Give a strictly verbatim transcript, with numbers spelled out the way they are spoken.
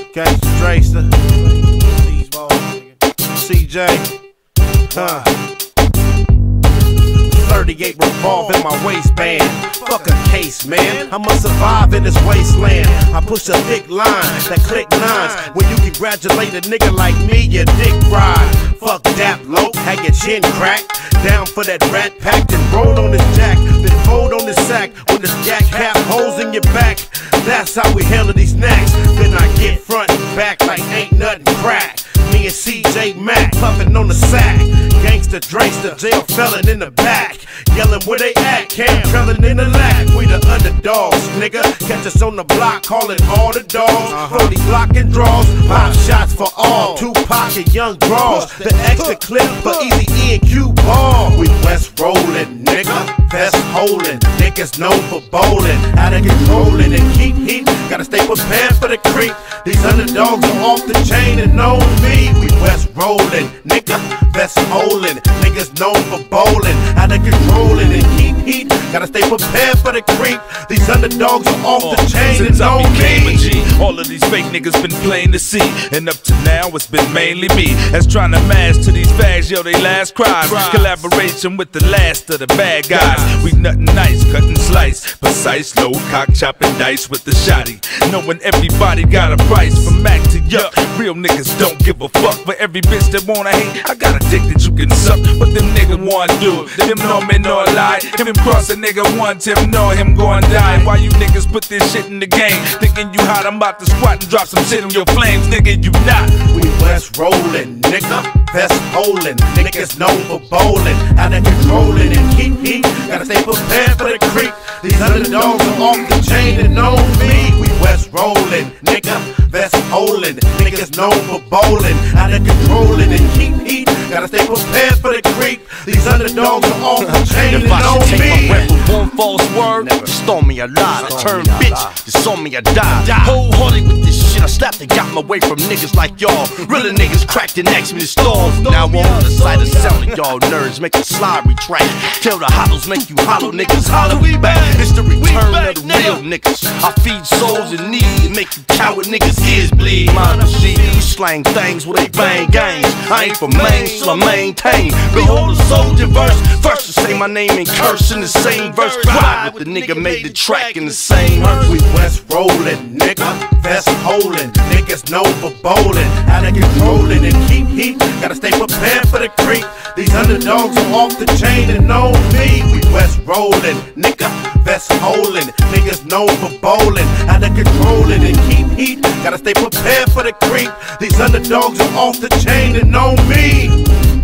Gangsta Drayster, C J, huh? thirty-eight revolve in my waistband. Fuck a case, man. I'ma survive in this wasteland. I push a thick line that click nines. When you congratulate a nigga like me, your dick ride. Fuck that low, had your chin cracked. Down for that rat pack, then roll on this jack, then fold on this sack. When this jack cap holes in your back, that's how we handle these knacks. Then I get front and back like ain't nothing crack. Me and C J Mack puffin' on the sack. Gangsta Drayster, jail felon in the back. Yellin' where they at, Cam trellin' in the lack. We the underdogs, nigga. Catch us on the block, callin' all the dogs. forty block and draws, five shots for all. Tupac and Young Draws. The extra clip for Easy E and Q Ball. We West rollin', nigga. Vest holdin'. Niggas known for bowling. Out of controllin' and keep heat. Gotta stay prepared for the creep. These underdogs are off the chain and know me. We West rollin', nigga. Vest holdin'. Niggas known for bowling. Out of controllin' and keep heat. Gotta stay prepared for the creep. These underdogs are off the chain and know me. G, all of these fake niggas been plain to see. And up to now it's been mainly me that's trying to mash to these fags, yo, they last crimes. Collaboration with the last of the bad guys. We nothing nice, cutting slice. Precise, low, cock chopping dice with the shotty. Knowing everybody got a price. From Mac to Yuck, real niggas don't give a fuck. For every bitch that wanna hate, I got a dick that you can suck. What them niggas wanna do? Them know me no lie. If him cross a nigga once, him know him gon' die. Why you niggas put this shit in the game? Thinking you hot, I'm about to squat and drop some shit on your flames, nigga, you not. We West rollin', nigga. Vest holdin'. Niggas known for bowling. Out of controllin' and keep heat. Gotta stay prepared for the creep. These underdogs are off the chain and know me. We West rollin', nigga. Vest holdin'. Niggas known for bowling. Out of controllin' and keep heat. Gotta stay prepared for the creep. These underdogs are off the chain and know If I should take me. my rep with one false word, you stole me a lie. I turn bitch, you saw me a die. Wholehearted with this shit, I slapped and got my way from niggas like y'all. Realer niggas cracked and asked me to stall. Now I'm on the side of sound of y'all nerds make a slide retract. Tell the hollows make you hollow niggas holler we back. It's the return of the real niggas. I feed souls in need and make you coward niggas ears bleed. Mind see you slang things with they bang gangs. I ain't for main, so I maintain. Behold a soldier verse. First to say my name and curse in the same verse. Ride with the nigga made the track in the same hearse. We West rollin', nigga. Vest holdin'. Niggas known for bowling. Out of controllin' and keep heat. Gotta stay prepared for the creep. These underdogs are off the chain and know me. We West rollin', nigga. Vest holdin'. Niggas known for bowling. Out of controllin' and keep heat. Gotta stay prepared for the creep. These underdogs are off the chain and know me.